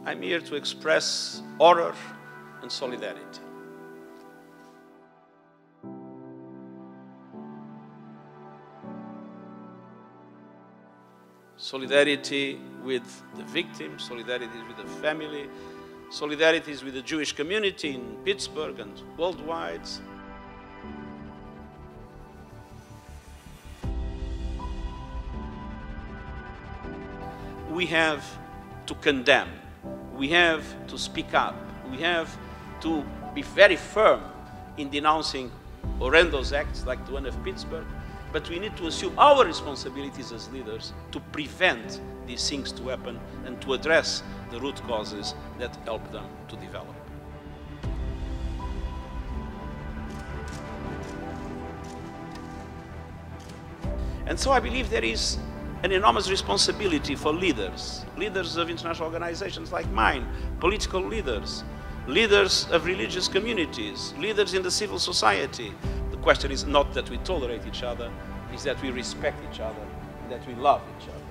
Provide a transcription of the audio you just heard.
I'm here to express horror and solidarity. Solidarity with the victims, solidarity with the family, solidarity with the Jewish community in Pittsburgh and worldwide. We have to condemn, we have to speak up, we have to be very firm in denouncing horrendous acts like the one of Pittsburgh, but we need to assume our responsibilities as leaders to prevent these things to happen and to address the root causes that help them to develop. And so I believe there is an enormous responsibility for leaders of international organizations like mine, political leaders, leaders of religious communities, leaders in the civil society. The question is not that we tolerate each other, it's that we respect each other, that we love each other.